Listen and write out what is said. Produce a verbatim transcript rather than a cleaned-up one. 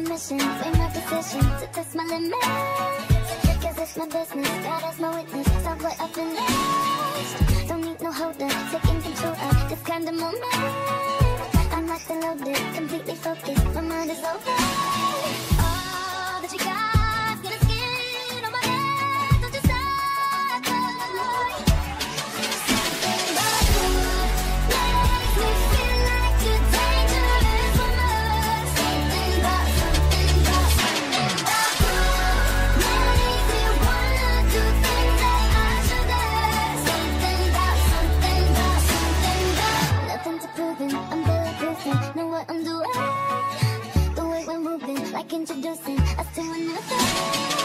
mission, frame my position to test my limits. Cause it's my business, God as my witness. Stop what I've been left. Don't need no holder, taking control of this kind of moment. I'm locked and loaded, completely focused, my mind is over. All that you got, get a skin on my head, don't you stop. Something about you makes me feel like you're dangerous for us. Something about, something about, something about you makes me wanna do things that I shouldn't. Something about, something about, something about. Nothing to prove it, I'm bulletproofing, know what I'm doing. The way we're moving, like introducing us to a new thing.